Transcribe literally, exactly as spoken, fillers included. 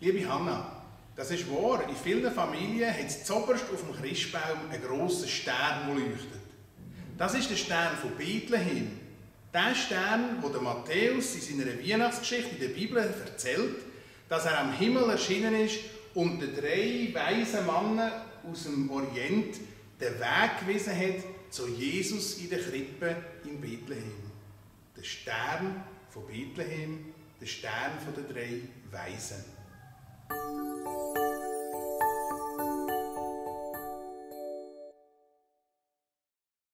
Liebe Hanna, das ist wahr. In vielen Familien hat es zuoberst auf dem Christbaum einen grossen Stern, der leuchtet. Das ist der Stern von Bethlehem. Der Stern, den Matthäus in seiner Weihnachtsgeschichte in der Bibel erzählt, dass er am Himmel erschienen ist und den drei weisen Männern aus dem Orient den Weg gewiesen hat zu Jesus in der Krippe in Bethlehem. Der Stern von Bethlehem, der Stern von den drei Weisen.